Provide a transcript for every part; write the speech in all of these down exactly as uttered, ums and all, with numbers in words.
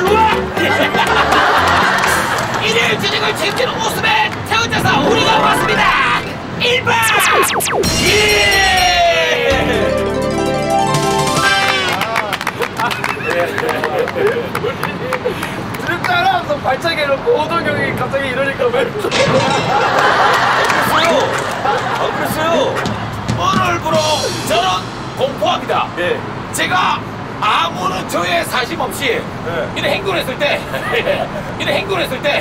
좋아! 일일 주직을 책임지는 웃음의 태운자사 우리가 왔습니다! 일 번! 예! 드립 따라하면서 발차기 해놓고 호동형이 갑자기 이러니까 왜 또. 그랬어요! 안 그랬어요! 오늘부로 저는 공포합니다. 예. 제가 아무런 저의 사심 없이 네. 이런 행동을 했을 때 이런 행동을 했을 때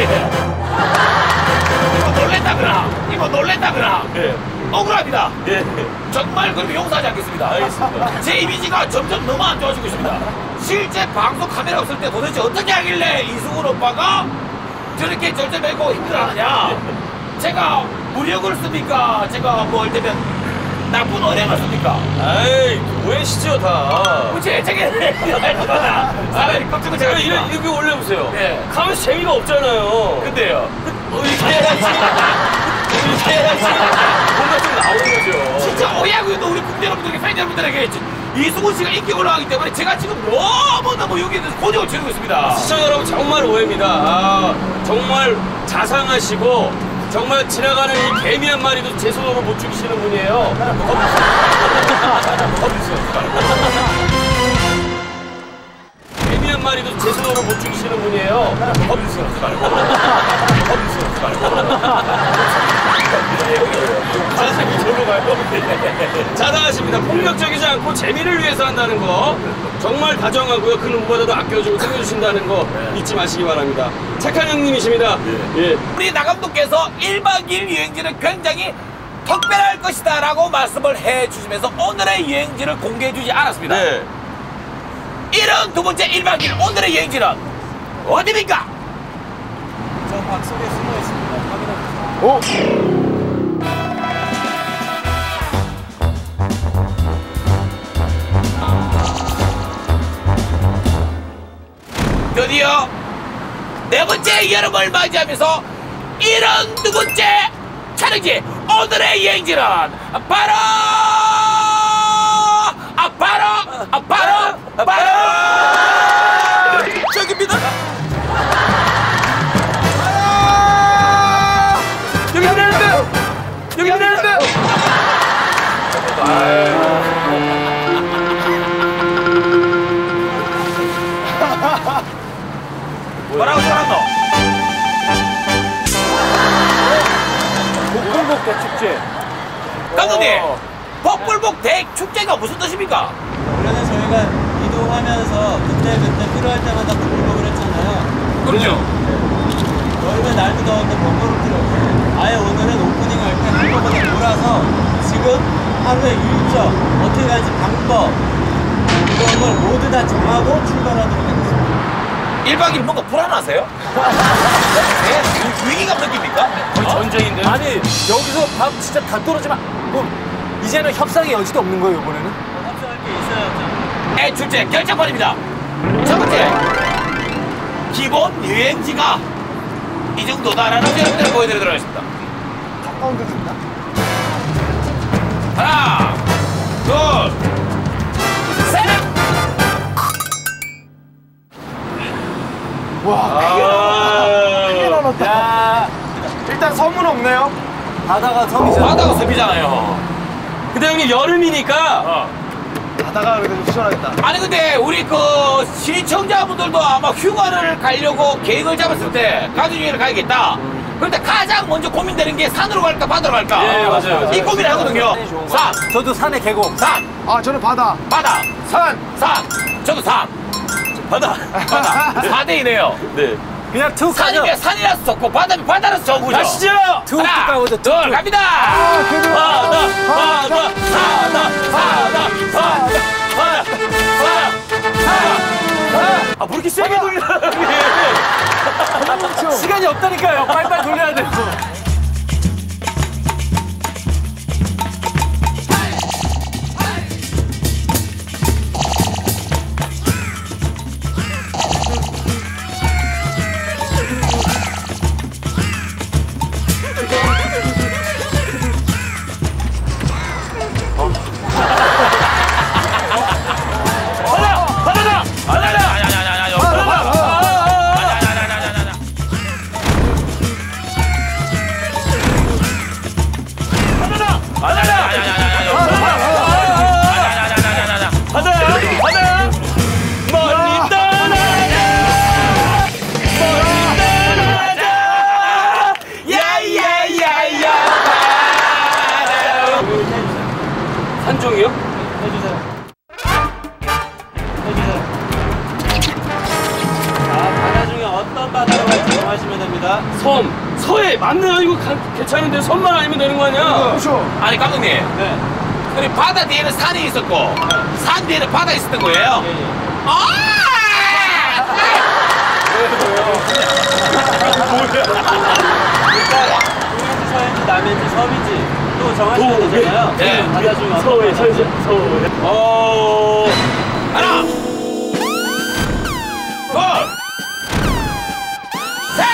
이거 놀랬다거나 이거 놀랬다거나 예. 억울합니다. 예. 정말 그럼 용서하지 않겠습니다. 알겠습니다. 제 이미지가 점점 너무 안 좋아지고 있습니다. 실제 방송 카메라 없을 때 도대체 어떻게 하길래 이승훈 오빠가 저렇게 절제매고 힘들어하느냐. 제가 무력을 씁니까? 제가 뭐 할 때면 나쁜 언행을 씁니까? 아이, 오해시죠, 다. 그치, 저게 사람이 깜짝을 제가 이래, 이렇게 올려보세요. 예. 가면 재미가 없잖아요. 근데요. 어, 이렇게 해야지. 어, 이렇게 해야지. 뭔가 좀 나오는 거죠. 진짜 오해하고 우리 국민 여러분들에게 팬 여러분들에게 이승훈 씨가 인기 올라가기 때문에 제가 지금 너무너무 여기에 대해서 고정을 치르고 있습니다. 시청자 여러분, 정말 오해입니다. 아, 정말 자상하시고 정말 지나가는 이 개미 한 마리도 제 손으로 못 죽이시는 분이에요. 개미 한 마리도 제 손으로 못 죽이시는 분이에요. 자상히 절로 가요. 자상하십니다. 폭력적이지 않고 재미를 위해서 한다는 거 정말 다정하고요. 그 누구보다도 아껴주고 챙겨주신다는 거 잊지 마시기 바랍니다. 착한 형님이십니다. 예. 우리 나감독께서 일 박 이 일 여행지는 굉장히 특별할 것이다 라고 말씀을 해주시면서 오늘의 여행지를 공개해주지 않았습니다. 네. 이런 두 번째 일 박 이 일 오늘의 여행지는 어디입니까? 저 박 속에 숨어 있습니다. 확인해보세요. 오! 드디어 네 번째 여름을 맞이하면서 이런 두 번째 촬영지 오늘의 여행지는 바로 아 바로 아 바로 바로 저기입니다. 여기 내는데! 여기 내는데! 뭐라고 써놨노? 복불복 대축제. 감독님 복불복 대축제가 무슨 뜻입니까? 원래는 저희가 이동하면서 그때그때 필요할 때마다 복불복을 했잖아요. 그렇죠. 여름에 날도 더운데 번거로울 필요 없어요. 아예 오늘은 오프닝 할 때 한꺼번에 몰아서 지금 하루의 일정, 어떻게 할지 방법 이런 걸 모두 다 정하고 출발하도록 하겠습니다. 일 박 이 일 뭔가 불안하세요? 네? 위기감 느낍니까? 거의 전쟁인데요? 아니 여기서 밥 진짜 다 떨어지면 뭐 이제는 협상의 여지도 없는 거예요 이번에는? 합성할 게 있어야죠. 대축제 결정권입니다. 첫 번째 기본 여행지가 이 정도다라는 걸 여러분들 보여드리도록 하겠습니다. 가까운 데 준다? 하나 둘 셋. 와 크게 나눴다. 야, 일단 섬은 없네요. 바다가 섬이잖아. 바다가 습이잖아요. 근데 형님 여름이니까 어. 바다가 그래도 시원하겠다. 아니 근데 우리 그 시청자분들도 아마 휴가를 가려고 계획을 잡았을 때 가족여행을 가야겠다. 그런데 가장 먼저 고민되는 게 산으로 갈까 바다로 갈까. 예, 맞아요, 맞아요. 이 고민을 하거든요. 산, 저도 산에 계곡. 산, 아 저는 바다. 바다, 산. 산. 저도 산, 바다. 바다. 사 대이네요. 네. 그냥 툭 가죠. 산이면 산이라서 좋고 바다면 바다라서 좋은 거죠. 가시죠. 툭 하나, 가보죠. 둘, 툭. 갑니다. 그래도- 바다, 바다, 바다, 바다, 바다, 바다, 바다, 바다. 아, 뭐 이렇게 세게 돌리나, 형님. 시간이 없다니까요. 빨리빨리 돌려야 돼요. 바다다! 바다다! 아니, 아니, 아니, 아니, 아니. 바다, 바다! 섬, 서해 맞네요. 이거 가, 괜찮은데 섬만 아니면 되는 거 아니야? 아니 감독님, 네. 우리 바다 뒤에는 산이 있었고 산 뒤에는 바다 있었던 거예요. 예, 예. 아! 일단 서해인지 남해인지 섬인지 또 정하셔야 되잖아요. 네. 바다 중에 어떤 서해, 거 서해, 서해. 어. 하나, 둘, 셋.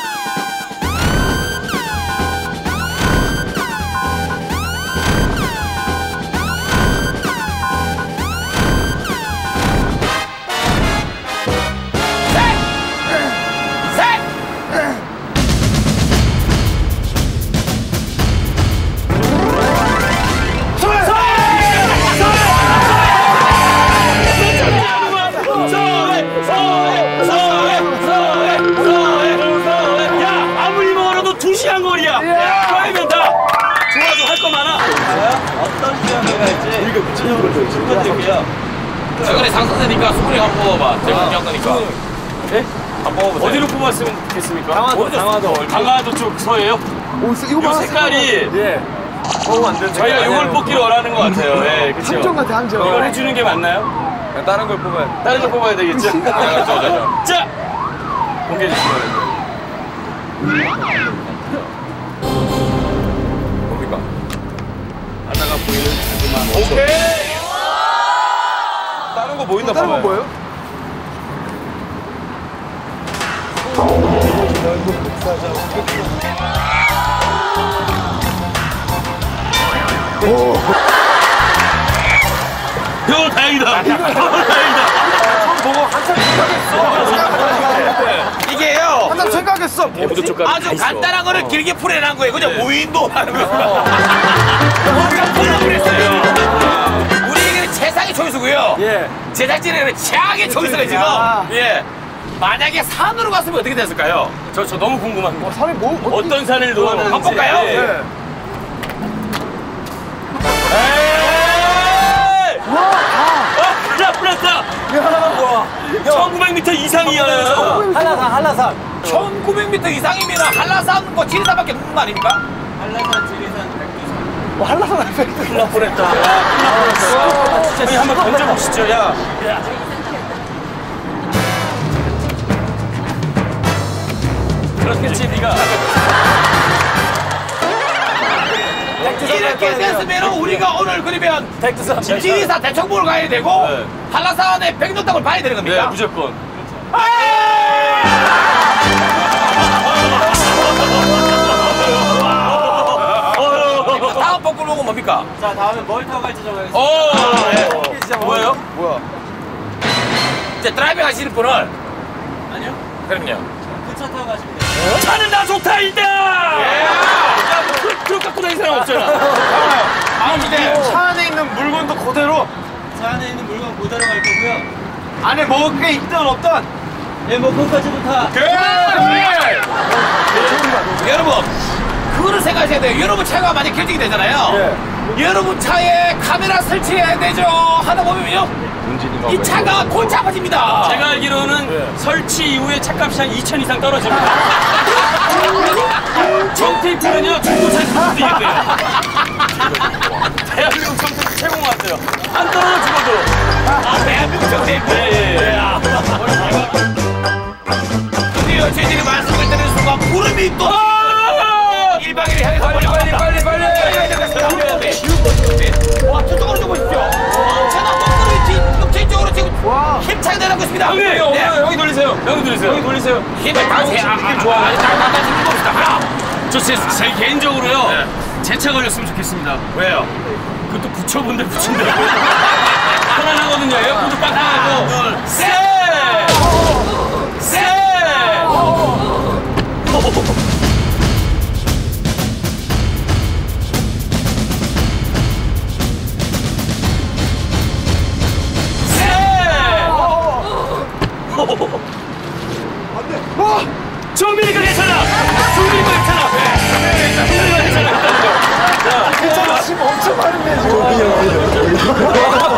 두 시간 거리야. 거리면 다 좋아 좀 할 거 많아. 어떤 지역에 갈지 짚어드릴게요. 저번에 상선되니까 수분이 한번 뽑아봐. 제가 중요한 거니까. 네? 한번 뽑아보세요. 어디로 뽑았으면 좋겠습니까? 강화도, 강화도. 강화도 쪽 서해요? 오, 이거 요 색깔이 예. 먹으면 안 되는데. 저희가 이걸 뽑기를 원하는 것 같아요. 예, 그렇죠. 함정 같아, 함정. 이걸 해주는 게 맞나요? 다른 걸 뽑아야 다른 거 뽑아야 되겠죠? 아, 저, 저, 저. 자, 공개해 주시기 바랍니다. 뭡니까? 바다가 보이는 자그마한 오케이. 다른 거 보인다 다른 건 봐봐요. 뭐예요? 요 다행이다. 다행이다. 보고 한참 생각했어. 이게요. 한참 생각했어. 모두 쪽까지 다 아주 있어. 간단한 거를 길게 풀어낸 거예요. 그죠? 무인도 하는 거. 우리가 풀어버렸어요. 우리에게는 최상의 초이스고요. 예. 제작진에게는 최악의 초이스가 지금. 아. 예. 만약에 산으로 갔으면 어떻게 됐을까요? 저, 저 너무 궁금합니다. 사람이 뭐, 어떻게. 어떤 산을 놓았는지. 한번 볼까요? 예. 예. 에이! 와, 다. 아, 큰일 났다. 이 하나만 뭐야. 천구백 미터 이상이야. 한라산, 한라산. 천구백 미터 이상이면 한라산, 뭐 지리산밖에 없는 거 아닙니까? 한라산, 지리산, 백두산. 뭐 한라산 에펙트. 큰일 날 뻔했다. 야, 큰일 날 뻔했어. 저희 한번 던져보시죠, 야. 그렇겠지, 네가. 이렇게 됐으면 우리가 오늘 그러면 백두산. 지리산 대청봉을 가야 되고 네. 한라산의 백록당을 봐야 되는 네, 겁니까? 무조건. 다음 복구록은 뭡니까? 자, 다음에 뭘 타고 갈지 정하겠습니다. 오, 네. 뭐예요? 뭐야? 이제 드라이빙 하시는 분을 아니요? 그럼요. 그 차 타고 가시면 돼요. 차는 나 좋다, 일단! 예! 야, 뭐, 그, 그거 갖고 다니는 사람 없잖아. 아 근데 차 안에 있는 물건도 그대로 차 안에 있는 물건 그대로 갈 거고요. 안에 먹을 게 있든 없든. 예, 뭐, 그것까지도 다. 여러분 그거를 생각하셔야 돼요. 여러분 차가 많이 결정이 되잖아요. 여러분 차에 카메라 설치해야 되죠. 하다 보면요 이 차가 골치 아파집니다. 제가 알기로는 설치 이후에 차값이 한 이천 이상 떨어집니다. 정테이프는요, 중고차에 수도 있대요. 대한민국 정테이프 최고 같아요. 안 떨어져 죽어도. 아, 대한민국 정테이프. 예, 예, 예. 드디어 저희들이 말씀을 드리는 순간 구름이 또 일 박 이 일 향해서 빨리 빨리 빨리 빨리 와 저쪽으로 좀 보십시오. 엄청난 목소리 지금 저쪽으로 지금 힘차게 내려가고 있습니다. 형님, 네. 여기 돌리세요. 여기 돌리세요. 여기 돌리세요. 힘을 다세 느낌 좋아. 나나 지금 봅시다. 하나. 저 제, 제 개인적으로요, 제 차 걸렸으면 좋겠습니다. 왜요? 그것도 붙여본데 붙인다고요. 편안하거든요. 에어컨도 빡빡하고. 세! 세! 정민이가 괜찮아! 정민이가 괜찮아! 정민이가 괜찮아! 진짜 침 엄청 많은데 지금.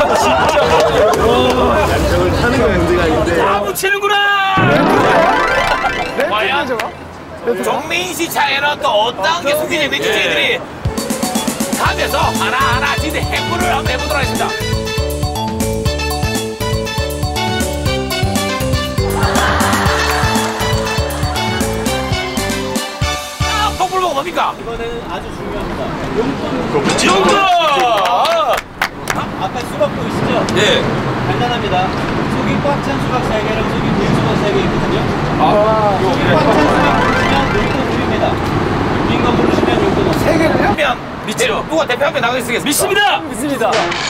감정을 타는 건 문제가 아닌데 다 붙이는구나! 렌트 저거? 렌트 종민 씨 차에는 또 어떤 게 숨겨져 있는지 예. 저희들이 가면서 하나하나 진짜 해부를 한번 해보도록 하겠습니다. 아, 복불복 뭡니까? 이번에는 아주 중요합니다. 용돈. 용돈! 앞에 수박 보이시죠? 예. 간단합니다. 속이 꽉 찬 수박 세 개랑 속이 빈 수박 세 개 있거든요. 아, 속이 꽉 찬 수박 고르시면 용돈 드립니다. 빈 거 고르시면 용돈 없어요. 세 개를 하면 믿죠? 누가 대표 한 명 나가겠습니까? 믿습니다! 믿습니다.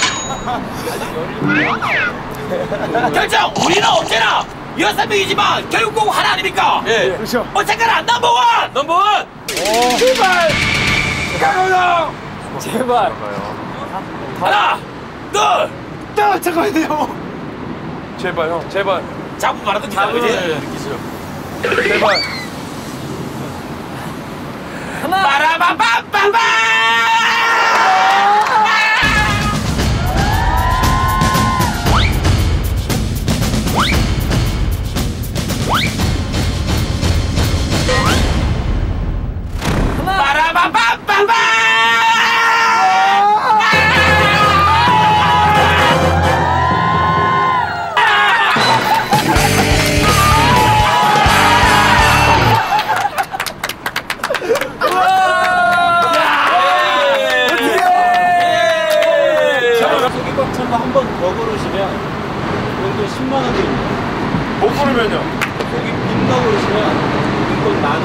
결정! 우리는 언제나 여섯 명이지만 결국 꼭 하나 아닙니까? 예. 그렇죠. 어쨌거나 넘버원! 넘버원! 제발! 강호동! 제발. 하나! 둘! 야, 잠깐만요. 제발 형, 제발, 잡은 말하던 기다 그지? 제발. 빠라바빠빠빠! 빠라바빠빠빠! 속이 꽉 찬 거 한 번 더 고르시면 용돈 십만 원 드립니다. 못 부르면요. 속이 빈 거 고르시면 용돈 만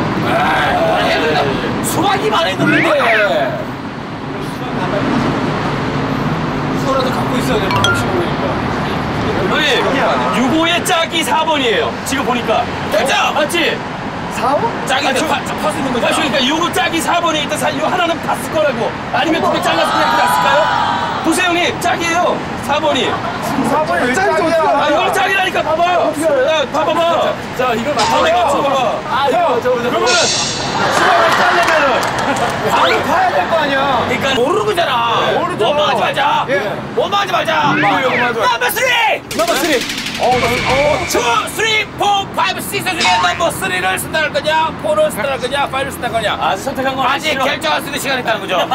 원. 수박이 많이 넣는데 수박 나발 파시면 소라도 갖고 있어야 돼. 혹시 모르니까. 형님, 유고의 짝이 사 번이에요. 지금 보니까. 결정! 맞지? 짝인데 팔수 있는 거죠? 아, 그러니까 요거 짝이 사 번에 있다. 요 하나는 봤을 거라고. 아니면 두개 잘라서 그냥 놨을까요? 보세요, 형님. 짝이에요. 사 번이. 사 번이 왜 짝이야? 아, 이거 짝이라니까. 봐봐요. 야, 봐봐봐. 자, 이걸 봐봐요. 맞춰. 봐봐. 아, 이거 저 그러면은 수박을 짜려면은 바로 봐야 될 거 아니야. 그러니까 모르는 거잖아. 모르죠. 원망하지 말자. 예. 원망하지 말자. 맞아요, 맞아요. 넘버 쓰리! 넘버 쓰리. 투, 쓰리, 포, 파이브, 식스 중에 넘버 쓰리를 쓴다 할 거냐, 포를 쓴다 할 거냐, 파이브를 쓴다 할 거냐. 아직 선택한 건 아직 아니죠. 결정할 수 있는 시간이 있다는 거죠. 넘버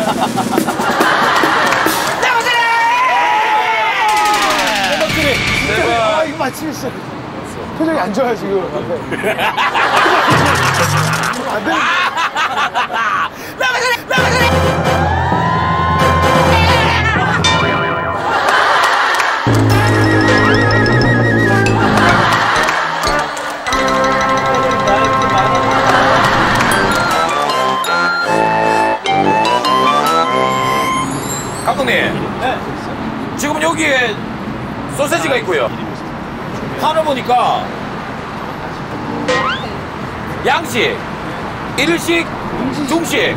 쓰리! 넘버 쓰리. 아, 이거 맞히겠어. 표정이 안 좋아요 지금. 안 돼. 넘버 쓰리! 넘버 쓰리! 감독님, 네. 지금 여기에 소세지가 있고요. 판을 보니까 양식, 일식, 중식,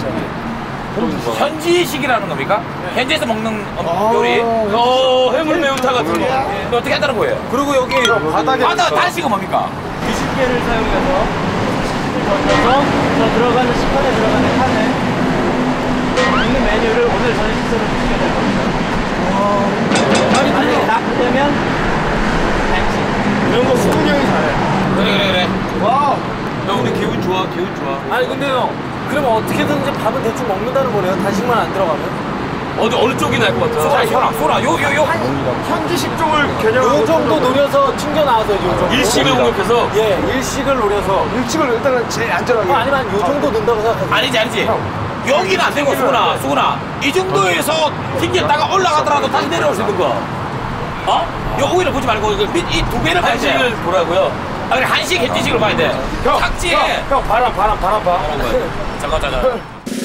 현지식이라는 겁니까? 현지에서 먹는 음, 요리. 어, 해물 매운탕 같은 거. 이거 어떻게 한다는 거예요? 그리고 여기 바닥에 바다 단식은 뭡니까? 이십 개를 사용해서 식을 던져서 저 들어가는 식판에 들어가는 칸에 있는 메뉴를 오늘 저녁 식사로 드시게 될 겁니다. 아니, 만약에 낙되면 단식. 이런 거 수근이 형이 잘해. 그래 그래 그래. 와. 야, 우리 기분 좋아, 기분 좋아. 아니 근데 형, 그러면 어떻게든지 밥은 대충 먹는다는 거네요. 단식만 안 들어가면. 어디 어느 쪽이 날 것 같아? 소라 소라 소라 요 요 요. 현지 식종을 개념하고. 요 정도 노려서 튕겨 나와서 요 정도. 일식을 공격해서 예, 일식을 노려서. 일찍을 일단은 제일 안전하게. 어, 아니면 요 정도 넣는다고 생각하세요. 아니지 아니지. 여기는 안 되고 수근아 수근아 이 정도에서 튕겼다가 올라가더라도 다시 내려올 수 있는 거. 어? 요 오히려 보지 말고 이 두 배를 봐야 돼. 한식을 보라고요. 아 그래 한식 현지식으로 봐야 돼. 형, 탁지에. 형, 형 바람 바람 바람 봐. 잠깐 잠깐.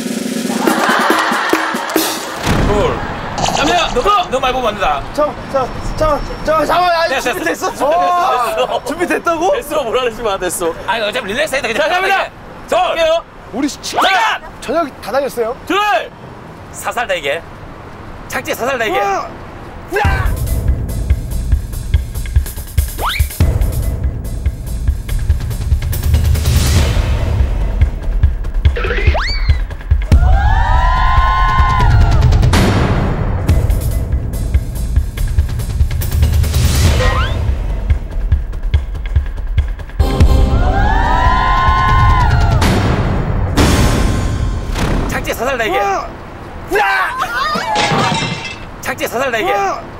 둘. 남이야, 너! 너 말 보면 안 된다. 저저저저 잠깐. 아, 됐어, 준비됐어. 됐어. 어, 준비됐다고? 됐어, 뭐라 그러지 마, 됐어. 아니 어차피 릴렉스 해야 돼. 자, 갑니다. 둘. 할게요. 우리 치- 잠깐. 저녁 다 다녔어요. 둘! 사살다 이게. 착지 사살다 이게. 어. 사살 날개. 착지 사살 날개.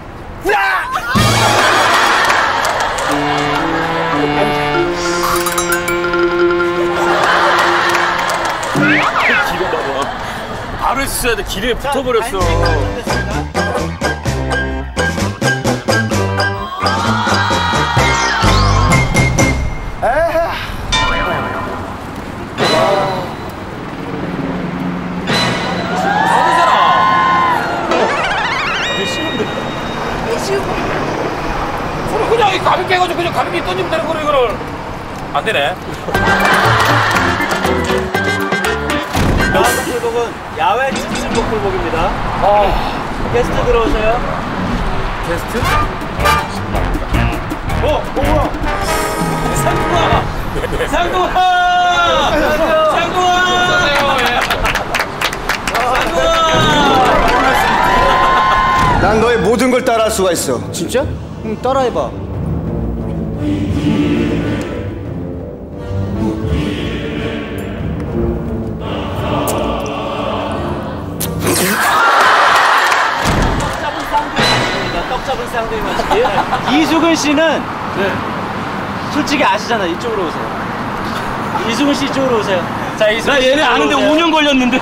기름 봐봐. 바로 있어야 돼. 기름에 붙어버렸어. 그냥 이 가볍게 해가지고 그냥 가볍게 던지면 되는 거를 이거를 안 되네. 다음 골목은 야외 집중복 골목입니다. 어. 게스트 들어오세요. 게스트? 어, 어 뭐야? 상동아! 상동아! 상동아! 상동아! 난 너의 모든 걸 따라할 수가 있어. 진짜? 응, 따라해봐. 떡 잡은 쌍둥이 맞추기. 이수근 씨는 네. 솔직히 아시잖아. 이쪽으로 오세요. 이수근 씨 이쪽으로 오세요. 자, 이수근 나 씨 얘네 아는데 오세요. 오 년 걸렸는데.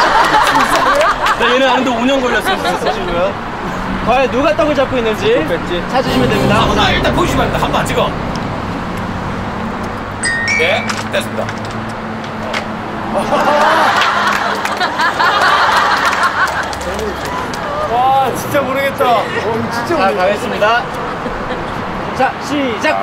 나 얘네 아는데 오 년 걸렸어. 보시고요. 과연 누가 떡을 잡고 있는지 찾으시면 됩니다. 아무나 일단 보시면 됩니다. 한번 찍어. 네, 됐습니다. 와, 진짜 모르겠다. 어, 진짜 자, 모르겠다. 가겠습니다. 자, 시작!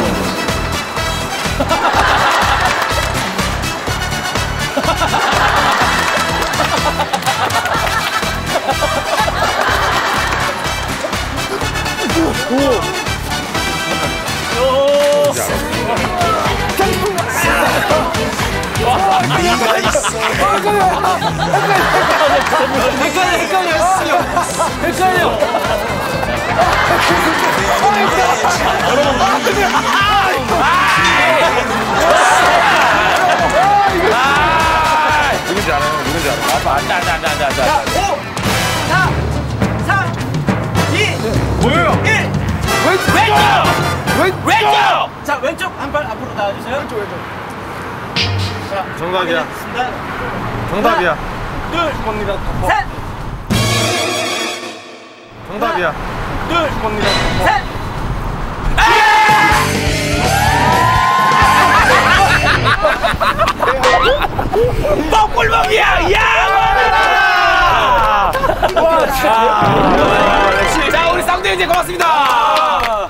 헷갈려, 헷갈려. 헷갈려. 누군지 알아요? 누군지 알아요? 아빠, 앉아, 앉아, 앉아, 앉아, 앉아. 뭐예요? 왼쪽! 왼쪽! 자, 왼쪽 한 발 앞으로 나와주세요. 왼쪽, 왼쪽. 자, 정답이야. 하겠습니다. 정답이야. 둘, 겁니다. 셋! 정답이야. 둘, 겁니다. 셋! 뻑꿀먹이야! 야! 와, 자, 자, 우리 쌍둥이 이제 고맙습니다.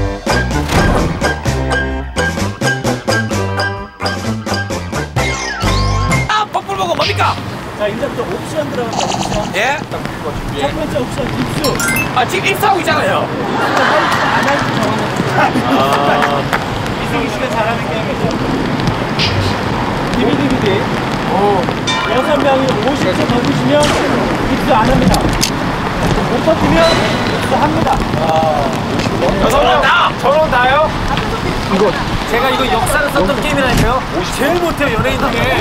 아, 뻑꿀먹은 뭡니까? 자, 이제부터 옵션 들어간다, 옵션. 예? 첫 번째 옵션, 입수. 아, 지금 입사하고 있잖아요. 안 할지 정하는 이승기 씨가 잘하는 게임이죠. 디비디비디. 여섯 명이 오십 초 던지시면 입수 안 합니다. 못 버티면 입수합니다. 저는 나! 저런 나요? 이거 제가 이거 역사를 썼던 게임이라니까요. 제일 못해요 연예인 중에.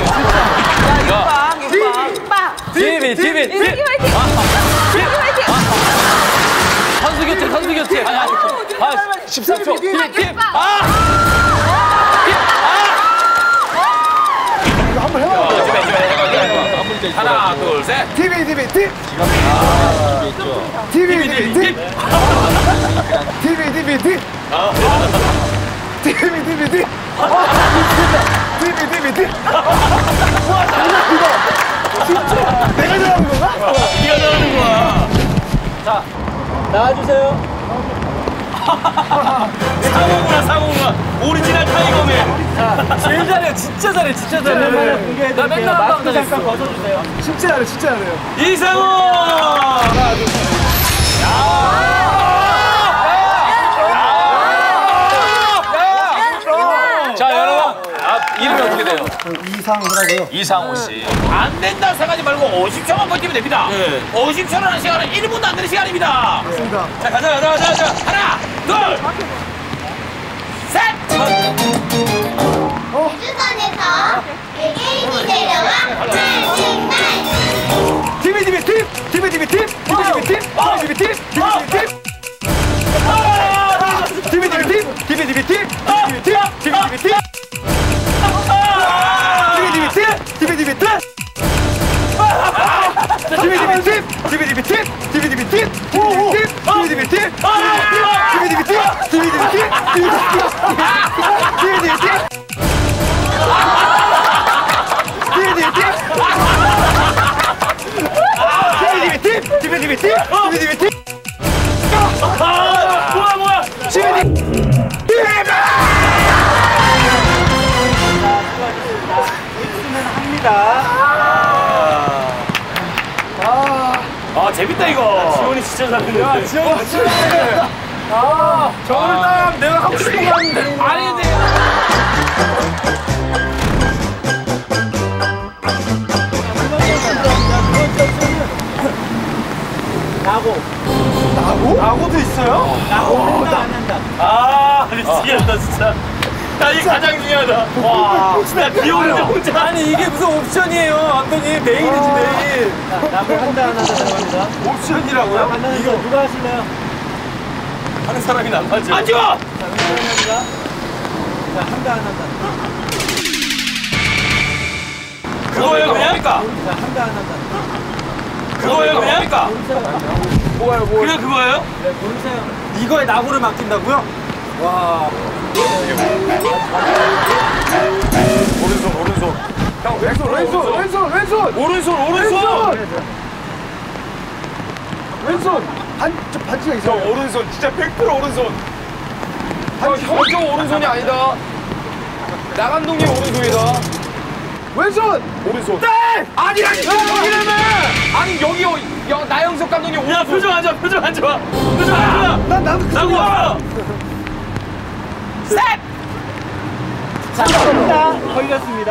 티비 티비 티비. 선수 교체 선수 교체. 아 십삼 초. 팀 팀. 하나, 둘, 셋. 티비 티비 티. 티비 티비 티. 티비 티비 티. 티비 티비 티. 티비 티비 티. 와 장난이다. 진짜 내가 잘하는 건가? 네가 잘하는 거야. 자, 나와주세요. 상호구나 상호구나. 오리지널 타이거맨. 제일 잘해 진짜 잘해 진짜 잘해. 나 맨날 한 마스크 방 잠깐 당했어. 벗어주세요. 진짜 잘해 진짜 잘해요. 이상호. 자, 여러분. 아, 이름이 어떻게 돼요? 이상하고요. 이상호 씨. 안 된다 생각하지 말고 오십 초만 버티면 됩니다. 네. 오십 초라는 시간은 일 분도 안 되는 시간입니다. 맞습니다. 자 가자 가자 가자 가자. 하나, 둘, 셋! 우주선에서 외계인이 내려와 정말 디비디비팀 디비디비팀 디비디비팀 디비디비팀 디비디비팀 디비디비팀 디비디비팀 디비디비팀 디비디비팀 디비디비팀 디비디비팀 디비디비팀 디비디비팀 디비디비팀 디비디비팀 디비디비팀 디비디비팀 아, 뭐야 뭐야. 아 재밌다 이거. 지원이 진짜 잘했는데. 야, 지원이 진짜 잘해. 아, 저거를 딱 내가 하고 싶은 거 하면 되는 거야. 아니 근데 나고. 나고? 나고도 있어요? 나고 한다 안 한다. 아, 미치겠다 진짜. 야, 이게 가장 중요하다. 와, 나 비 오는데 혼자. 아니 이게 무슨 옵션이에요, 감독님. 메일이지 메일. 나고 한다 안 한다 들어갑니다. 옵션이라고요? 한다는 거 누가 하실래요? 하는 사람이 안 맞죠. 안 찍어. 자, 응원합니다. 자, 한다 안 한다. 그거예요 그냥? 자, 한다 안 한다. 그거예요 그냥? 고르세요. 뭐예요, 뭐예요? 그냥 그거예요? 네, 고르세요. 이거에 나고를 맡긴다고요? 와. 오른손, 오른손. 형, 왼손, 왼손, 왼손, 왼손. 오른손 오른손. 왼손. 반, 저 반지가 있어. 형 오른손 진짜 백 퍼센트 오른손. 형 현정 오른손이 아니다. 나감독님 오른손이다. 왼손. 오른손. 네! 아니라니까 여기라며. 아니 여기 여, 여, 나영석 감독님 야, 오른손. 표정 안 좋아. 표정 안 좋아. 표정 안 좋아. 난 나도 그 나고. 셋. 자, 한다 걸렸습니다.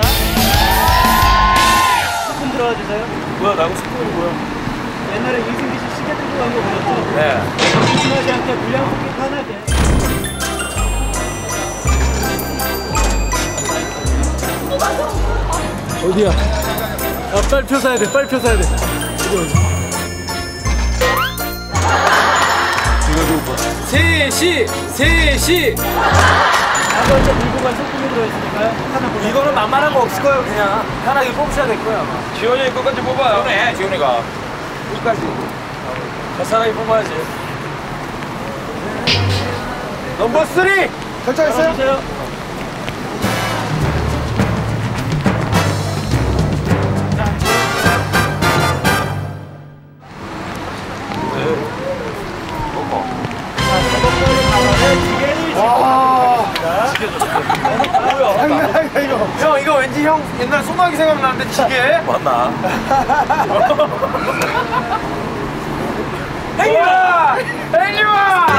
손 들어와 주세요. 뭐야, 나고 스포는 뭐야? 옛날에 이승기 씨 시계 들고 간 거 보셨죠? 네. 조심하지 않게 물량 속기 편하게. 어디야? 아, 빨리 표 사야 돼, 빨리 표 사야 돼. 셋이, 셋이. 나고 이제 들고 간 소품이 들어있으니까요. 하나 골라. 이거는 만만한 거 없을 거예요, 그냥. 편하게 뽑으셔야 될 거야, 아마. 지원이 끝까지 뽑아요. 지훈이 지훈이가. 끝까지. 저 사람이 뽑아야지. 넘버 쓰리! 결정했어요? 주세요. 장난이야, 이거. 형, 이거 왠지 형 옛날 소나기 생각나는데, 지게? 맞나? 행이와! 행이와!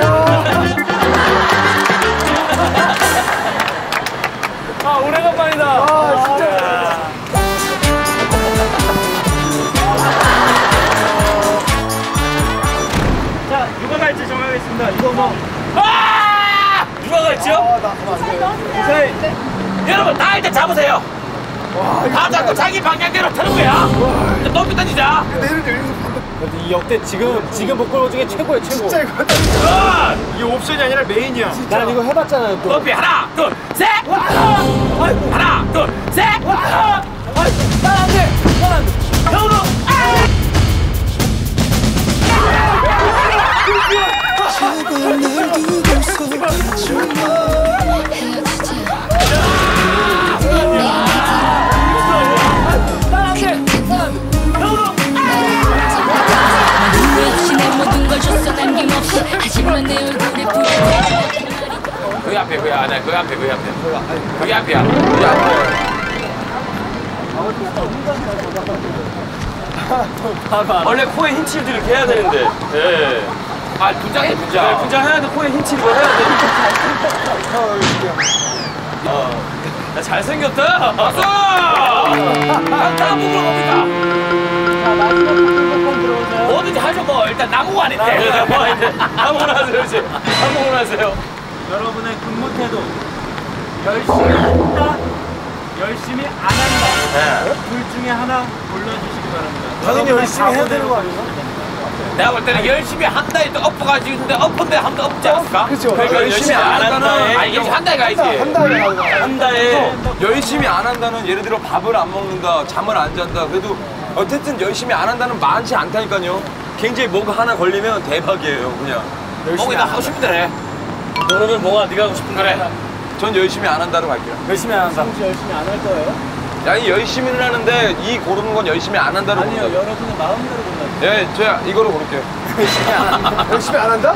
아, 오래간만이다. 아, 진짜. 자, 누가 갈지 정하겠습니다. 이거 뭐. 아! 누가 갔죠? 셋. 여러분 다 일단 잡으세요. 다 잡고 자기 방향대로 트는 거야. 이제 높이 던지자. 이 역대 지금, 지금 복골 중에 최고야, 최고. 진짜 이거. 굿! 이게 옵션이 아니라 메인이야. 난 이거 해봤잖아요, 또. 높이 하나, 둘, 셋. 하나, 둘, 셋. 난안 돼! 난안 돼! 형으로. 역시 내 모든 걸 줬어 남김없이 하지만 내 얼굴에 불을 그 앞에, 그 앞에, 그 앞에, 그 앞에. 그 앞이야. 그 앞에. 원래 코에 흰칠도 이렇게 해야 되는데. 예. 아, 분장해, 네, 분장. 분장해야 돼. 코에 흰칠 이거 해야 돼. 어. 야, 잘생겼다. 박수! 다음, 다음 누구로 봅니까? 자, 마지막 부분 들어오세요. 뭐든지 하죠, 뭐. 일단 나무가 안 네, 했대. 네, 뭐, 이제 아무거나 하세요, 이제. 아무거나 하세요. 여러분의 근무 태도. 열심히 한다. 열심히 안 한다. 둘 중에 하나 골라주시기 바랍니다. 당연히 여러분의 열심히 해야 되는 거 각오대로 아닌가? 고르시면 됩니다. 내가 볼 때는 열심히 한다 해도 엎어가지고 있는데 엎은데 한도 없지 않을까? 그렇죠. 그러니까 열심히 안 한다는 아니 열심히 한다 해가야지. 한다에 열심히 안 한다는 예를 들어 밥을 안 먹는다, 잠을 안 잔다. 그래도 어쨌든 열심히 안 한다는 많지 않다니까요. 굉장히 뭐가 하나 걸리면 대박이에요, 그냥. 목이 나 하고 싶은데 해. 너는 뭐가 네가 하고 싶은 그래. 전 열심히 안 한다로 갈게요. 열심히 안 한다. 혹시 열심히 안 할 거예요? 아니 열심히는 하는데 이 고르는 건 열심히 안 한다로 아니요, 고른다고. 여러분의 마음대로 골라요. 예, 제가 이거로 고를게요. 열심히 안 한다. 열심히 안 한다?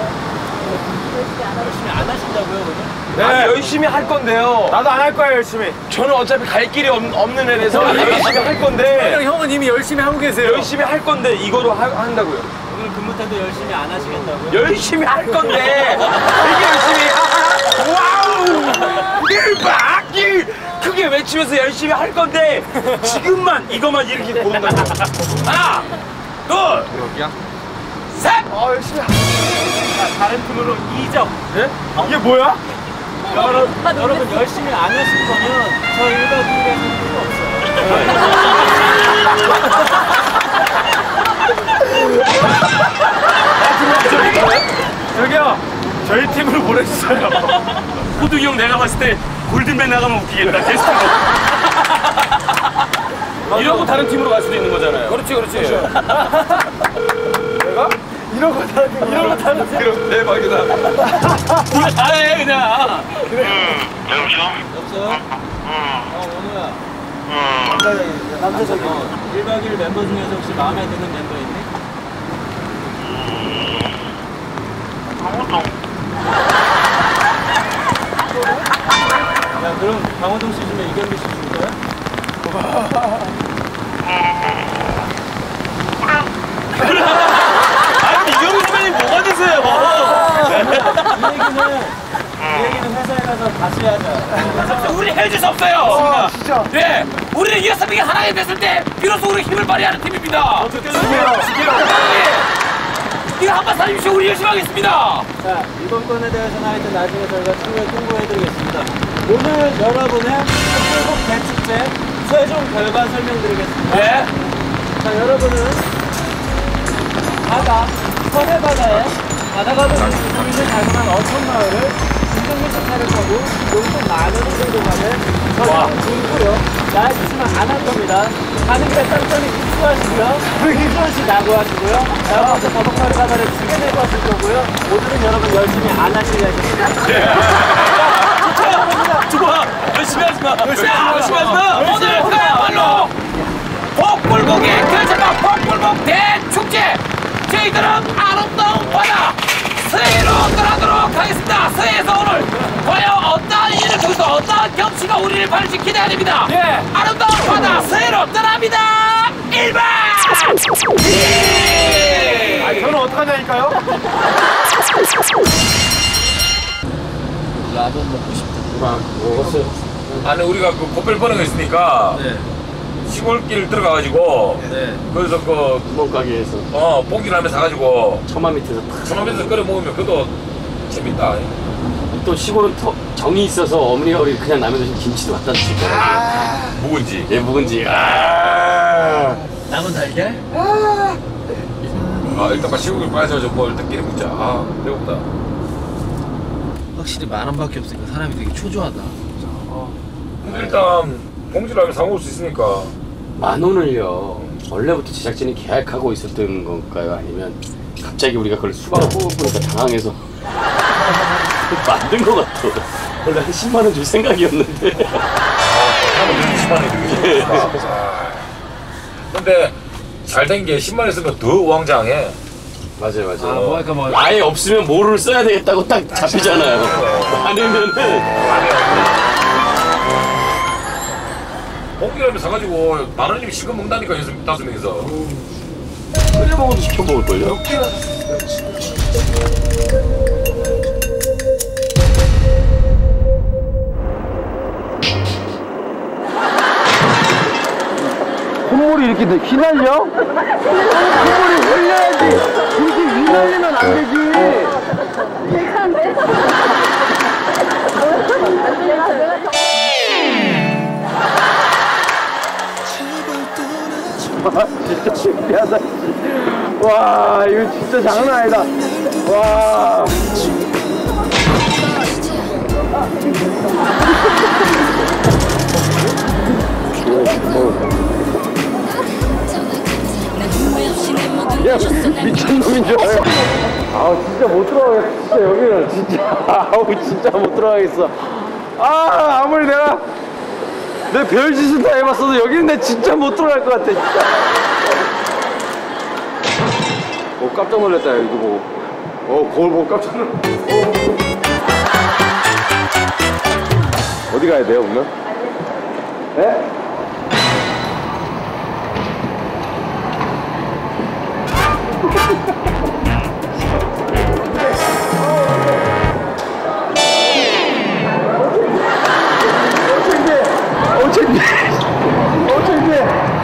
열심히 안 하신다고요, 그러면? 네. 아니, 열심히 할 건데요. 나도 안 할 거야 열심히. 저는 어차피 갈 길이 없, 없는 애라서 열심히 할 건데. 형, 형은 이미 열심히 하고 계세요. 열심히 할 건데 이거로 하, 한다고요. 오늘 근무 때도 열심히 안 하시겠다고요? 열심히 할 건데 되게 열심히 와우 일박일 크게 외치면서 열심히 할 건데 지금만 이것만 이렇게 고른다고. 하나, 둘, 셋. 아 열심히. 다른 팀으로 이 점. 예? 이게 뭐야? 여러분, 여러분 열심히 안 하실 거면 저 일 박 이 일에서 필요 없어요. 저기요. 저희 팀으로 보내주세요. 호두기 형 내가 봤을 때 골든맨 나가면 웃기겠다 게스트로. 이러고 다른 팀으로 갈 수도 있는 거잖아요. 그렇지, 그렇지. 내가? 이러고 다른 팀. 이러고 다른 팀. 그럼 대박이다. 네가 잘해 그냥. 없어요? 어, 원우야. 남자적인 일 박 이 일 멤버 중에서 혹시 마음에 드는 멤버 있니? 야, 그럼 강호동 씨 중에 이경규 씨 줄까요? 아니 이경규 선배님 뭐가 되세요? 이 얘기는 이 얘기는 회사에 가서 다시 하자. 우리 헤어질 수 없어요. 진짜. 예, 우리는 여섯 명이 하나가 됐을 때 비로소 우리 힘을 발휘하는 팀입니다. 어떻게 이거 한번 살려주시고 우리 열심히 하겠습니다. 자, 이번 건에 대해서는 하여튼 나중에 저희가 추후에 통보해드리겠습니다. 오늘 여러분의 한국 대축제 최종 결과 설명드리겠습니다. 네. 자, 여러분은 바다, 서해 바다에 바다가 보이는 자그마한 어촌 마을을 김정민식 차를 타고 용돈 만 원 정도 가는 저녁은 굶고요. 나이지만 안 할 겁니다. 가는 길에 짬짬이 입수하시고요. 입수하시 나고 하시고요. 나가서 버벅마을 바다를 두개 내고 하실 거고요. 오늘은 여러분 열심히 안 하실 예정입니다. 좋아 열심히 하지 마. 열심히 하지 마. 오늘 그야말로 복불복의 결정과 복불복 대축제. 저희들은 아름다운 바다 서해로 떠나도록 하겠습니다. 서해에서 오늘 과연 어떠한 일을 통해서 어떠한 경치가 우리를 발을지 기대해야 됩니다. 예. 아름다운 바다 서해로 떠납니다. 일 박 이 아, 일. 저는 어떡하냐니까요? 라면 먹고 싶다. 아니 우리가 그 고별 번호가 있으니까 시골길 들어가가지고 거기서 그 구멍가게에서 어, 봉지라면 사가지고 처마 밑에서 탁. 처마면서 끓여 먹으면 그것도 재밌다. 또 시골은 터, 정이 있어서 어머니가 우리 그냥 라면 대신 김치도 갖다 주시더라고요. 묵은지. 예 묵은지. 아. 남은 달걀? 아 일단 막 시골길 빠져서 뭐 일단 끼리 먹자. 아 배고프다. 확실히 만 원밖에 없으니까 사람이 되게 초조하다. 일단 봉지라면 사 먹을 수 있으니까. 만 원을요. 원래부터 제작진이 계약하고 있었던 건가요? 아니면 갑자기 우리가 그걸 수박을 뽑으니까 당황해서 만든 것 같아. 원래 한 십만 원 줄 생각이었는데. 십만 원이 되게 좋다. 근데 잘 된 게 십만 원 쓰면 더 우왕좌왕해. 맞아요, 맞아요. 아, 뭐 할까, 뭐 할까. 아예 없으면 뭐를 써야 되겠다고 딱 잡히잖아요. 아니면은 봉지라면 사가지고 만 원이면 실컷 먹는다니까 여섯 다섯 명이서. 끓여 먹어도 시켜 먹을걸요? 콧물이 이렇게 휘날려? 콧물이 흘려야지. 이렇게 휘날리면 안 되지. 진짜 신기하다. 와, 이거 진짜 장난 아니다. 와. 야, 미친놈인 줄 알아요. 아우, 진짜 못 들어가겠어. 진짜 여기는 진짜. 아우, 진짜 못 들어가겠어. 아, 아무리 내가 내 별짓은 다 해봤어도 여기는 내 진짜 못 들어갈 것 같아, 진짜. 오, 깜짝 놀랐다, 이거 보고. 어, 거울 보고 깜짝 놀랐다. 어디 가야 돼요, 오늘? 네? 어, 창피해. 어, 창피해.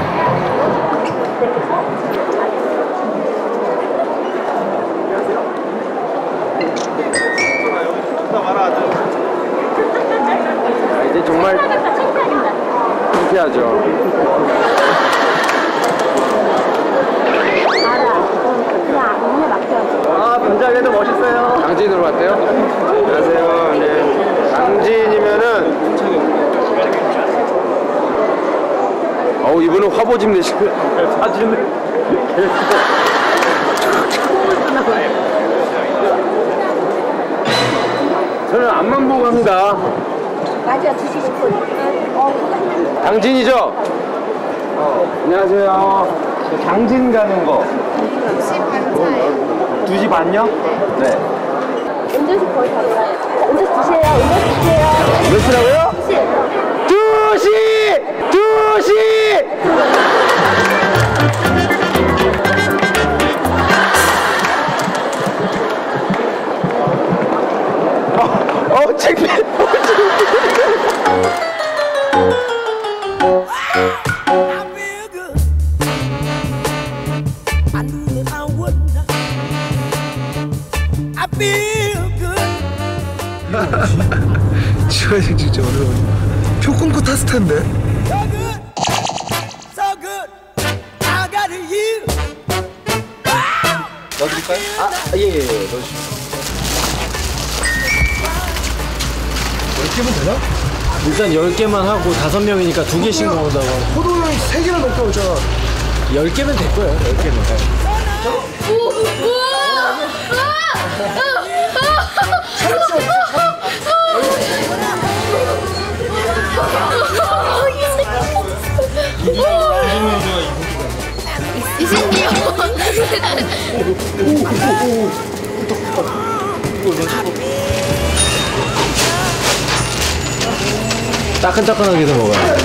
아, 이제 정말 창피하죠. 아, 분장해도 멋있어요. 장진으로 갔대요? 안녕하세요. 네. 장진이면은 어우, 이분은 화보집 내시고 사진을 저는 앞만 보고 갑니다. 맞아, 드시고 싶어. 어, 장진이죠? 어, 안녕하세요. 저 장진 가는 거. 두 시 반차예요. 두 시 반요? 네. 음료수 거의 다 돌아요. 음료수 드세요. 음료수 드세요. 몇 시라고요? 두 시! 두 시! 어, 어, 창피해. 어, 지화생 진짜 어려워. 표 끊고 탔을 텐데. 넣어드릴까요? 아, 예, 예, 넣어주시죠. 열 개면 되나? 일단 열 개만 하고 다섯 명이니까 두 개씩 나온다고. 호도 형이 세 개나 넘게 오잖아. 열 개면 될 거예요. 열 개면. 따끈따끈하게 해서 먹어요.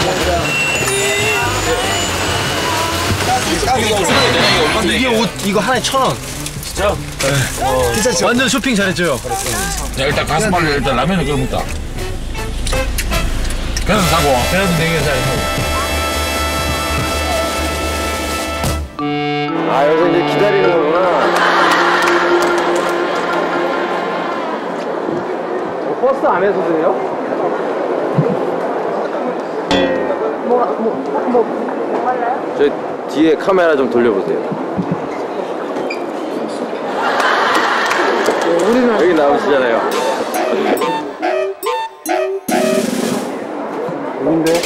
이게 옷 이거 하나에 천 원. 진짜? 네. 괜찮죠? 완전 쇼핑 잘했죠? 야, 일단 가스판을 일단 라면을 끓여 먹자. 계란 사고, 계란도 네 개 사고. 아, 여기서 이제 기다리는 거구나. 어, 버스 안에서도 해요? 뭐, 뭐, 뭐, 뭐 할래요? 저 뒤에 카메라 좀 돌려보세요. 여기 나오시잖아요. 여긴데?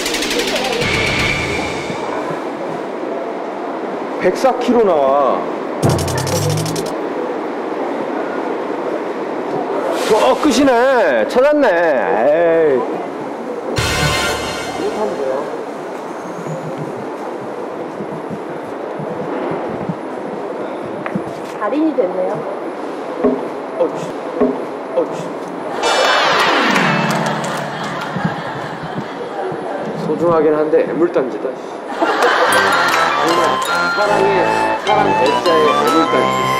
백사 킬로미터 나와. 저 끝이네. 찾았네. 에이. 이거 타면 돼요. 달인이 됐네요. 어치. 어치. 소중하긴 한데 애물단지다. 정말 사랑의 사랑 애자의 애물단지.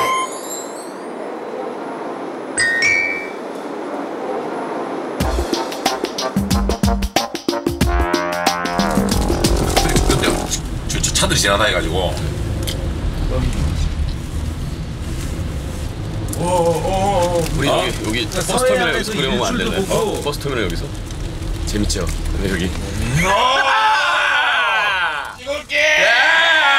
근데 저 차들이 지나다 해가지고. 우리 여기, 여기 버스터미널 여기서 그려보면 안 되나요? 어? 버스터미널 여기서? 재밌죠? 근데 여기 찍을게!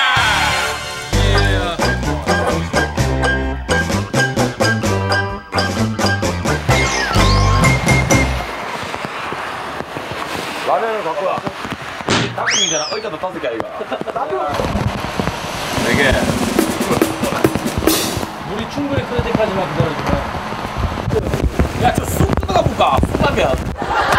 의자도 다섯 개 아이가. 네 개. 물이 충분히 끓을 때까지만 기다려주면. 야, 저 쑥 뜯어가 볼까? 쑥라면.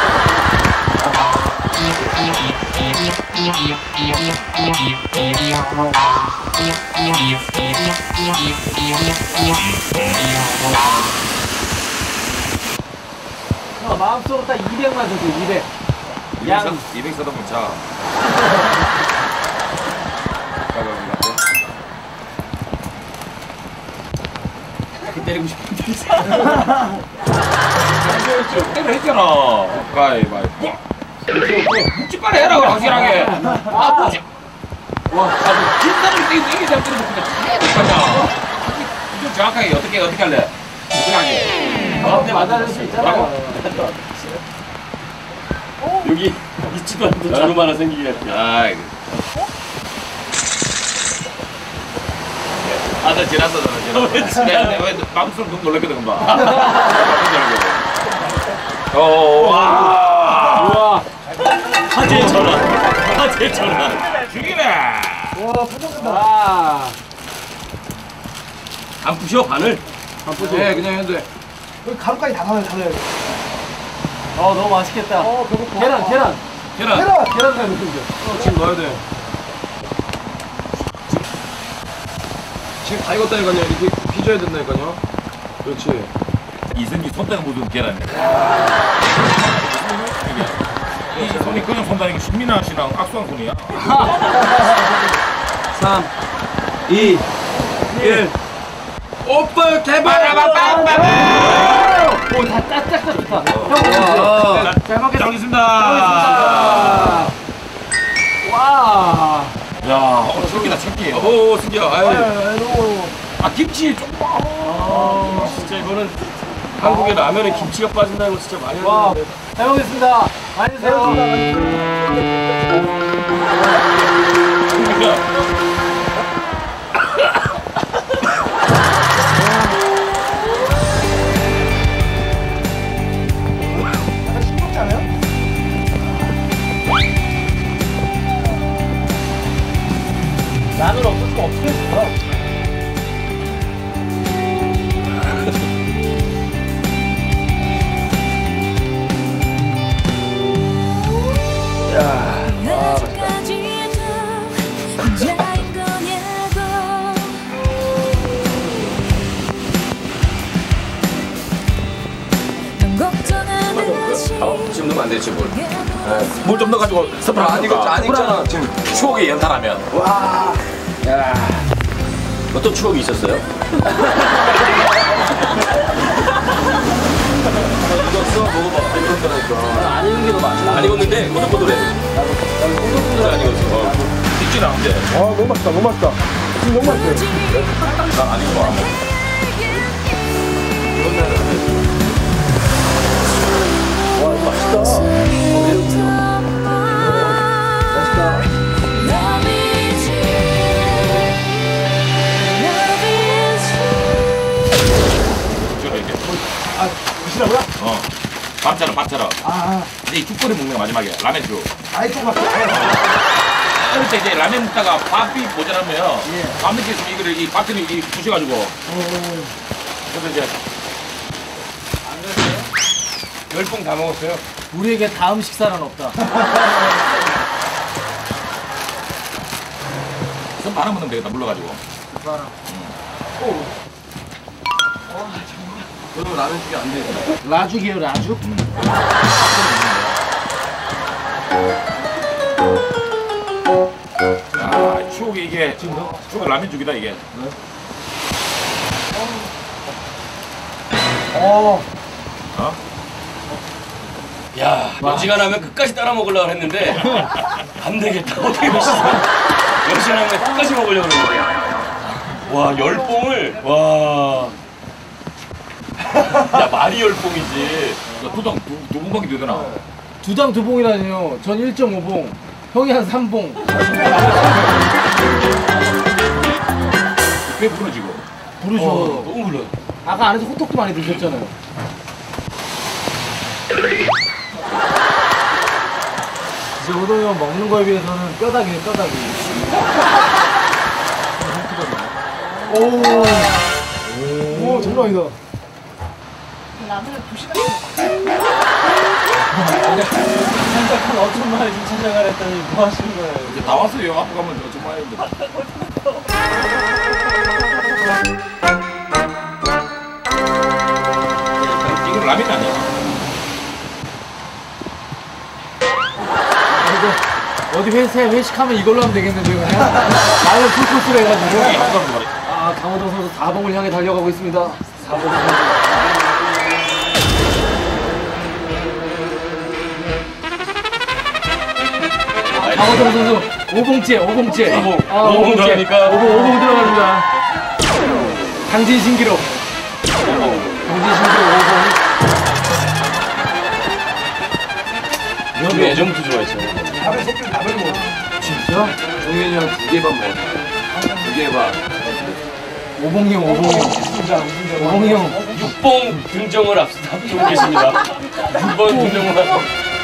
어, 마음속으로 딱 이백만 줘줘, 이백. 양. 이백 써도 못 차. 때리고 싶은데. 때려 했잖아. 가위바위보. 묵직하게 해라, 확실하게. 아, 뭐지? 와, 아, 진짜로 때리고 이게 잘 때리고 그냥 해야 될 거냐. 좀 정확하게 어떻게, 어떻게 할래? 묵직하게. 가운데 맞아줄 수 있잖아. 여기 있지도 않던 주름 하나 생기게 할게. 아이고. 아, 나 지났어, 나 지났어. 내가 왜 마음속으로 너무 놀랐거든, 금방. 오, 와. 우와. 화제의 전환. 화제의 전환. 죽이네. 와, 부족하다. 안 부셔, 반을? 안 부셔. 네, 그냥 해도 돼. 가루까지 다 넣어요, 다 넣어요. 어, 너무 맛있겠다. 어, 배고파. 계란, 계란. 계란. 계란, 계란 잘 넣으면 돼. 어, 지금 넣어야 돼. 지금 다 익었다니까요. 이렇게 빚어야 된다니까요. 그렇지. 이승기 손때가 묻은 계란. 이 손이 그냥 손다니까 신민아 씨랑 악수한 손이야. 삼, 이, 일. 오빠 개발! 오, 다 짝짝짝 좋다. 형, 드세요. 잘 먹겠습니다. 잘 먹겠습니다. 와. 야, 어, 새끼다, 새끼. 오, 새끼야. 아유. 아, 김치 좀. 아, 진짜 이거는 한국의 라면에 김치가 빠진다는 거 진짜 많이 와. 하는데. 잘 먹겠습니다. 많이 드세요. 라면 없었으면 어떻게 했을까? 지금 넣으면 안 되지, 물. 물 좀 넣어가지고 스프를 안 익었, 안 익잖아. 지금 추억의 연탄라면. 와. 야. 어떤 추억이 있었어요? 익었어? 먹어봐. 익었다니까. 안 익은 게 더 맛있어. 안 익었는데 꼬들꼬들해. 꼬들꼬들 안 익었어. 익지는 않은데. 아 너무 맛있다 너무 맛있다 지금 너무 맛있어요. 난 안 익은 거 안 먹어. 와 이거 맛있다. 아, 드시라고요? 어. 밥처럼, 밥처럼. 아. 근데 이 죽거리 먹는 거 마지막에. 라면 죽. 아이, 조금만. 그럴 때 이제 라면 먹다가 밥이 모자라면, 예. 밥 늦게 있으면 이거를, 이 밥들이 이 부셔가지고. 어. 그래서 이제. 안 그랬어요? 열 봉 다 먹었어요. 우리에게 다음 식사는 없다. 좀 바람 넣으면 되겠다, 물러가지고. 바람. 응. 오. 그러면 라면 죽이 안 돼. 라죽이에요, 라죽? 음. 아, 추억이 이게 추억 라면 죽이다 이게. 네. 어. 어? 야, 여지간하면 끝까지 따라 먹으려고 했는데 안 되겠다. 어떻게 맛있어? 여지간하면 끝까지 먹으려고 했는데. 와, 열 봉을 와. 야, 말이 열 봉이지. 두당 두, 두 봉밖에 되잖아. 두당 두 봉이라니요. 전 일 점 오 봉. 형이 한 삼 봉. 꽤 부러지고. 부르죠. 어, 너무 불러. 아까 안에서 호떡도 많이 드셨잖아요. 진짜 호동이 형 먹는 거에 비해서는 뼈다귀네, 뼈다귀. 오. 오, 장난 아니다. 나무를 부시다. 잠깐 어떤 말을 좀 찾아가라 했더니 뭐 하시는 거예요? 이제 나왔어요. 앞으로 가면 좀 많이 힘들어. 이건 라면 아니야? 어디 회사 회식하면 이걸로 하면 되겠는데 그냥 아예 풀코스로 해가지고 아 강호동 선수 사봉을 향해 달려가고 있습니다. 사봉을 향해. 강호동 선수 오봉째 오봉째 오봉. 아, 오봉 오봉째. 들어갑니까? 오봉 오봉 들어갑니다. 강진 신기록 강진 신기록 오봉. 여기 예전부터 좋아했어요. 진짜? 동현이 형 두 개만 먹어. 두 개만. 오봉이 형 오봉이 형 오봉이 형 육봉 등정을 앞두고 계십니다. 육 번 등정을 앞두고.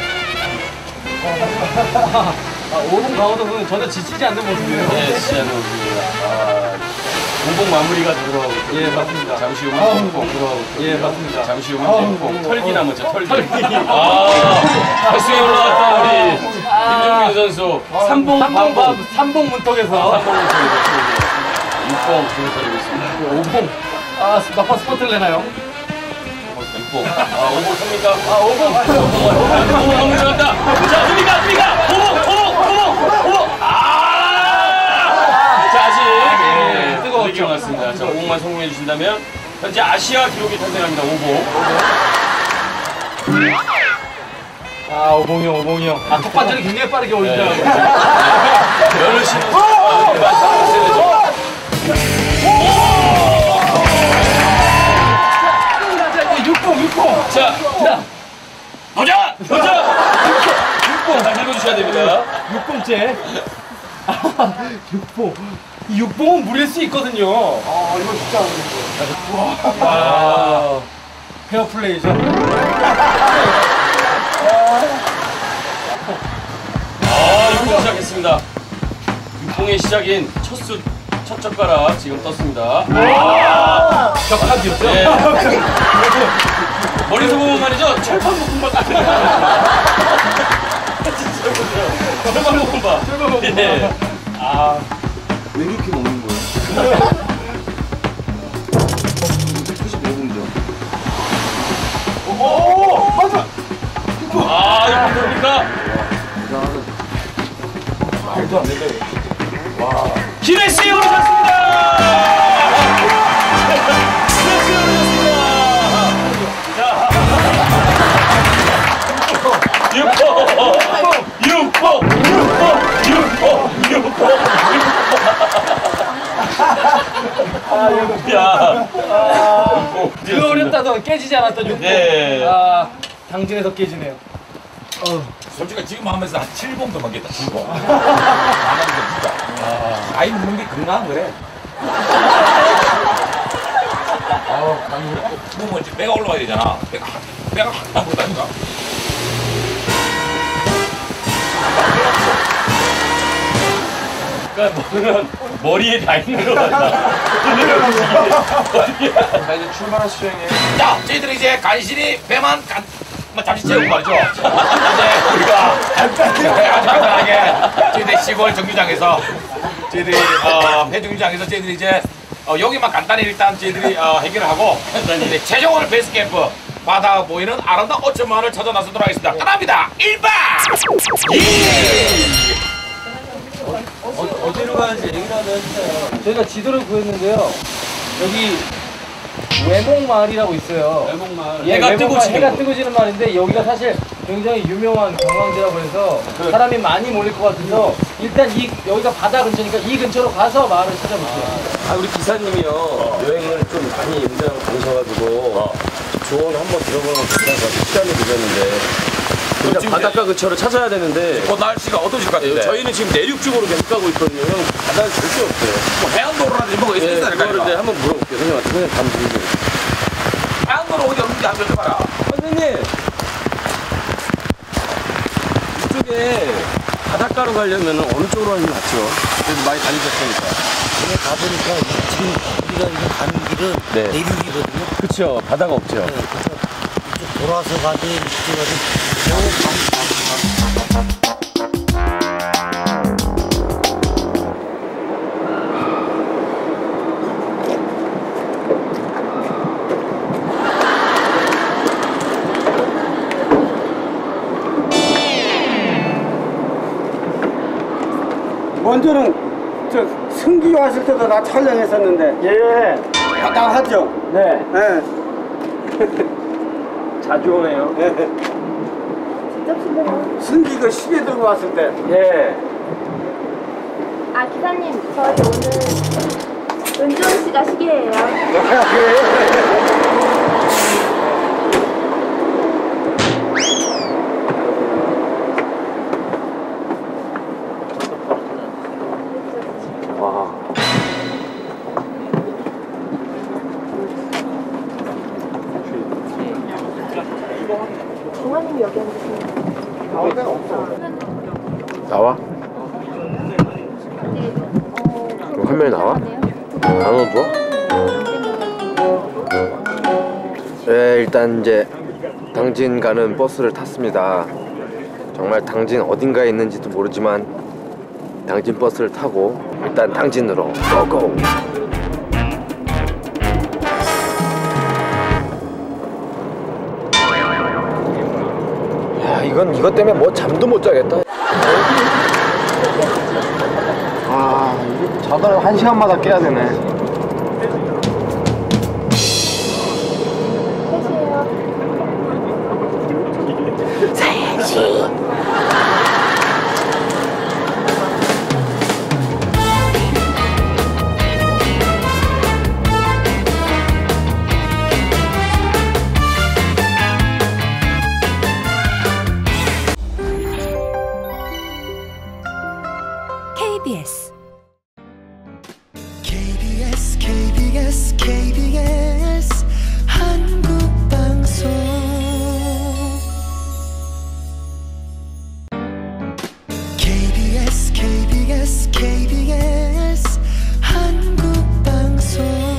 아, 오봉 강호동 선수 전혀 지치지 않는 모습이에요. 네, 진짜 너무 아, 오봉 마무리가 들어가고 있고. 예, 맞습니다. 잠시 후면 아우, 땡뽕 들어가고 있고. 예, 맞습니다. 잠시 후면 아우, 땡뽕. 털기 아우. 남았죠, 털기. 아, 발수에 올라왔던 우리 김종민 선수. 삼봉, 삼봉 반봉. 삼봉 문턱에서 삼봉 육봉 중을 있습니다. 오봉 아 막판 스포트를 내나요? 육봉. 아, 오봉 섭니까? 아, 오봉. 오봉 너무 잘한다. 자, 흡니까? 흡니까? 오봉, 오봉, 오봉, 오봉. 아! 자, 아직 네, 뜨거웠죠. 맞습니다. 자, 오봉만 성공해 주신다면 현재 아시아 기록이 탄생합니다. 오봉. 아 오봉이 형 오봉이 형아 턱반전이 굉장히 빠르게 올리더라고요. 열을 씌는 육봉 육봉 자, 자 도전! 도전! 육봉 잘 읽어주셔야 됩니다. 육봉째 육봉 이 육봉은 무릴 수 있거든요. 아 이거 진짜 와 페어플레이죠. 아, 육봉 시작했습니다. 육봉의 시작인 첫 수, 첫 젓가락 지금 떴습니다. 격하기였죠? 네. 머리에서 보면 말이죠. 철판 볶음밥 같은 거. 철판 볶음밥. 철판 볶음밥. 네. 아. 왜 이렇게 먹는 거예요? 칠십오 분이죠. 오! 맞아! 아, 이거 뭡니까? 말도 안 된다. 기레씨 오르셨습니다! 기레씨 오르셨습니다! 자. 육포! 육포! 육포! 육포! 육포! 야. 그 어렵다던 깨지지 않았던 육봉. 네. 아 당진에서 깨지네요. 어. 솔직히 지금 하면서 한 칠 봉 더 먹겠다. 칠 봉. 안 하는데 진짜. 아이 먹는 게 건강한 거래. 아우, 먹으면 이제 배가 올라가야 되잖아. 배가 배가 확 부르다니까. 그러니까 먹으면 머리에 다 있는 거 같다. 자, 이제 출발하시죠, 형님. 자, 저희들이 이제 간신히 배만 간, 뭐 잠시 채우고 말이죠. 이제 우리가 아주 간단하게 저희들 시골 정류장에서 저희들이 어, 폐정류장에서 저희들이 이제 어, 여기만 간단히 일단 저희들이 어, 해결을 하고 이제 최종으로 베이스 캠프 바다 보이는 아름다운 오천마을을 찾아 나서도록 하겠습니다. 떠납니다. 일 박 이 어, 어디로 가는지 얘기를 한번 해주세요. 저희가 지도를 구했는데요. 여기 외목마을이라고 있어요. 외목마을. 예, 해가 외목마을, 뜨고 지는 해가 거. 뜨고 지는 마을인데 여기가 사실 굉장히 유명한 관광지라고 해서 사람이 많이 몰릴 것 같아서 일단 이 여기가 바다 근처니까 이 근처로 가서 마을을 찾아볼게요. 아, 우리 기사님이요. 여행을 좀 많이 임대하고 다니셔가지고 조언 한번 들어보는 건 괜찮을 것 같아요. 시간이 늦었는데. 일단 바닷가 근처를 찾아야 되는데 그 날씨가 어떠실 것 같은데? 저희는 지금 내륙 쪽으로 계속 가고 있거든요. 형, 바다는 절대 없어요. 뭐 해안도로라든지 뭐가 예, 있어야 될까? 그거를 이제 한번 물어볼게요. 선생님한테 선생님 감 주시고. 해안도로 어디 없는지 한번 여쭤봐라. 선생님! 이쪽에 바닷가로 가려면 어느 쪽으로 가는 게 낫죠? 그래도 많이 다니셨으니까. 그냥 가보니까 지금 우리가 이거 가는 길은 네. 내륙이거든요. 그쵸. 바다가 없죠. 네, 그래서 이쪽 돌아서 가든 이쪽 가든 먼저는 저 승기 왔을 때도 나 촬영했었는데 예 마땅하죠. 네. 예. 자주 오네요. 직접 신고요. 승기 그 시계 들고 왔을 때 예. 아 기사님 저희 오늘 은주원 씨가 시계예요. 와. 동아님이 여기 앉으시면 나올 데가 없어. 나와? 네. 어, 그럼 화면에 나와? 안 어두워? 네, 일단 이제 당진 가는 버스를 탔습니다. 정말 당진 어딘가에 있는지도 모르지만 당진 버스를 타고 일단 당진으로 고고! 야, 이건 이것 때문에 뭐 잠도 못 자겠다. 아, 이거 자다 한 시간마다 깨야 되네. 셋이에요. 케이비에스 케이비에스 케이비에스 케이비에스 한국방송 케이비에스 케이비에스 케이비에스 한국방송